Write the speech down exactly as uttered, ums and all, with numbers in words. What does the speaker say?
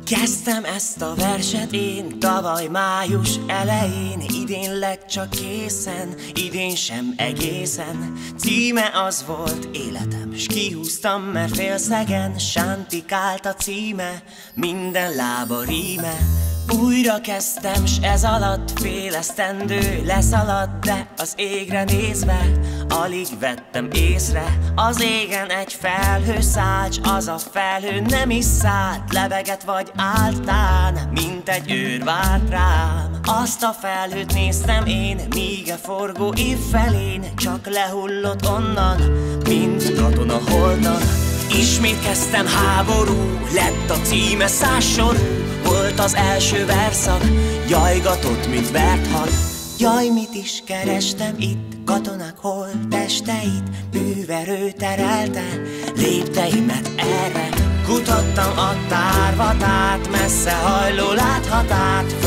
Kezdtem ezt a verset én tavaly május elején, idénleg csak készen, idén sem egészen. Címe az volt életem, s kihúztam, mert félszegen sántikált a címe, minden lába ríme. Újra kezdtem, s ez alatt fél esztendő leszaladt, de az égre nézve alig vettem észre. Az égen egy felhő szállt, s az a felhő nem is szállt, lebegett vagy áltán, mint egy őr várt rám. Azt a felhőt néztem én, míg a forgó év felén csak lehullott onnan, mint katona holtan. Ismét kezdtem, háború lett a címe, száz sorú volt az első verszak, jajgatott, mint vert hal. Jaj, mit is kerestem itt, katonák holttesteit, bűverő terelte lépteimet erre. Kutattam a tárvatát, messze hajló láthatát,